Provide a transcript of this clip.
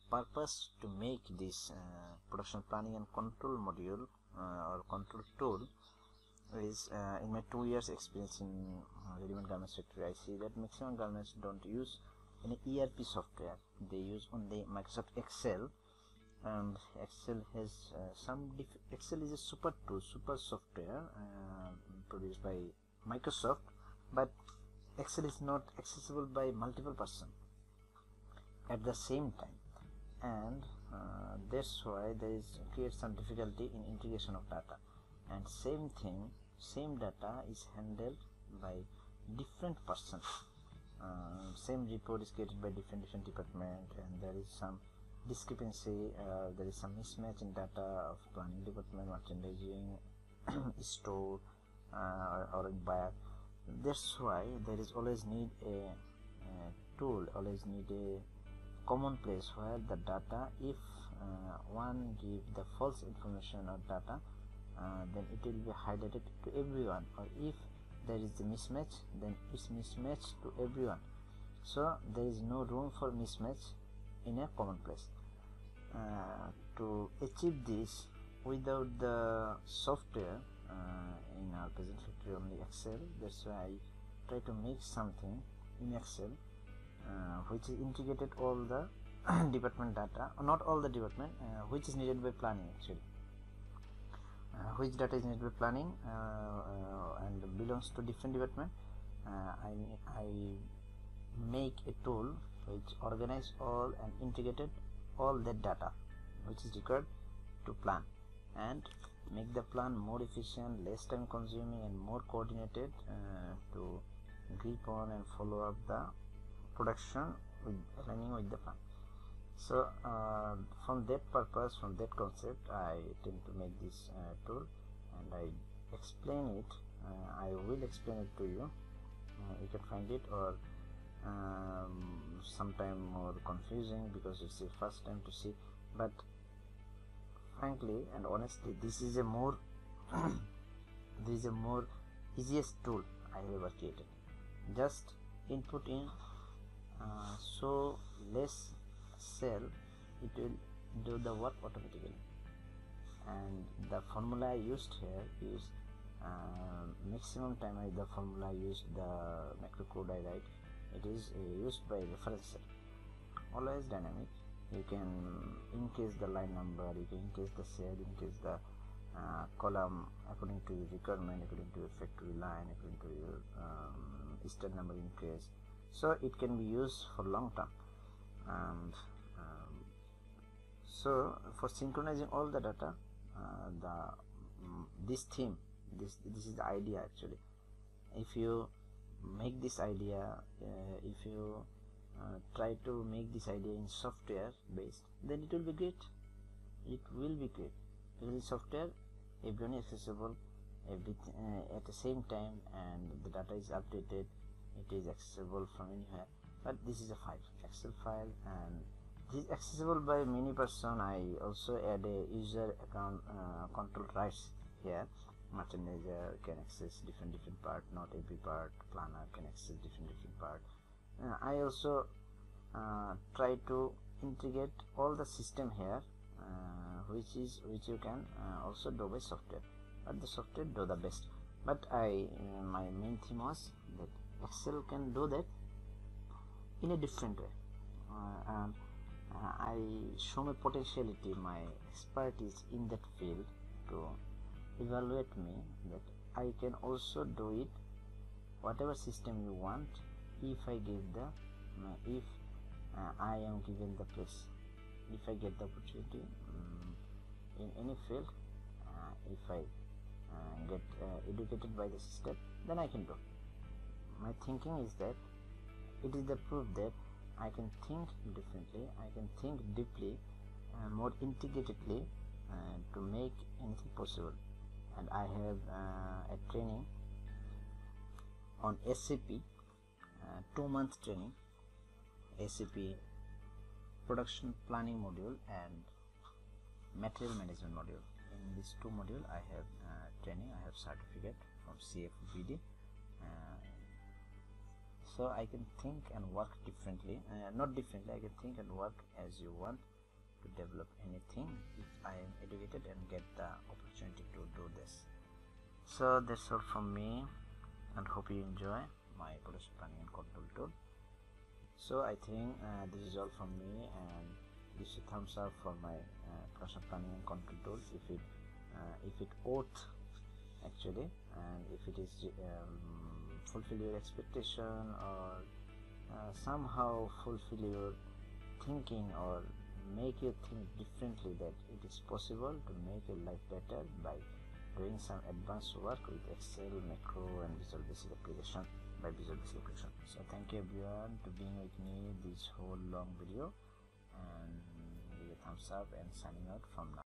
purpose to make this production planning and control module or control tool is in my 2 years experience in ready-made garments factory, I see that maximum garments don't use any ERP software. They use only Microsoft Excel, and Excel has Excel is a super tool, super software produced by Microsoft, but Excel is not accessible by multiple person at the same time, and that's why there is creates some difficulty in integration of data. And same data is handled by different persons. Same report is created by different department, and there is some discrepancy, there is some mismatch in data of planning department, merchandising, store, or in buyer. That's why there is always need a tool, always need a common place where the data, if one give the false information or data, then it will be highlighted to everyone, or if there is a mismatch, then it's mismatched to everyone. So there is no room for mismatch in a common place. To achieve this without the software, in our present factory only Excel, that's why I try to make something in Excel which is integrated all the department data, or not all the department, which is needed by planning actually. Which data is needed by planning and belongs to different department. I make a tool which organize all and integrated all that data which is required to plan, and make the plan more efficient, less time consuming, and more coordinated to grip on and follow up the production with aligning with the plan. So from that purpose, from that concept, I tend to make this tool, and I explain it. I will explain it to you. You can find it, or sometime more confusing because it's the first time to see, but frankly and honestly, this is a more easiest tool I have ever created. Just input in so less cell, it will do the work automatically. And the formula I used here is maximum time the formula I used, the macro code I write, it is used by reference cell, always dynamic. You can increase the line number, you can increase the cell, increase the column according to your requirement, according to your factory line, according to your step number increase. So it can be used for long term. And so for synchronizing all the data, this theme, this is the idea actually. If you make this idea, if you try to make this idea in software based, then it will be great. It will be great because in software everyone is accessible, everything at the same time, and the data is updated, it is accessible from anywhere. But this is a file, Excel file, and this is accessible by many person. I also add a user account control rights here. Merchandiser can access different part, not every part. Planner can access different part. I also try to integrate all the system here, which you can also do by software, but the software do the best. But my main theme was that Excel can do that in a different way, and I show my potentiality, my expertise in that field to evaluate me that I can also do it whatever system you want if I give the if I am given the place, if I get the opportunity in any field, if I get educated by the system, then I can do. My thinking is that it is the proof that I can think differently, I can think deeply, more integratedly to make anything possible. And I have a training on SAP, 2-month training, SAP production planning module and material management module. In these two modules I have training, I have certificate from CFBD, so I can think and work differently, not differently, I can think and work as you want, to develop anything if I am educated and get the opportunity to do this. So that's all from me, and hope you enjoy my production planning and control tool. So I think this is all from me, and give a thumbs up for my production planning and control tools if it ought actually, and if it is fulfill your expectation, or somehow fulfill your thinking, or make you think differently, that it is possible to make your life better by doing some advanced work with Excel, macro, and Visual Basic application by Visual Basic application. So thank you everyone to being with me this whole long video, and give a thumbs up, and signing out from now.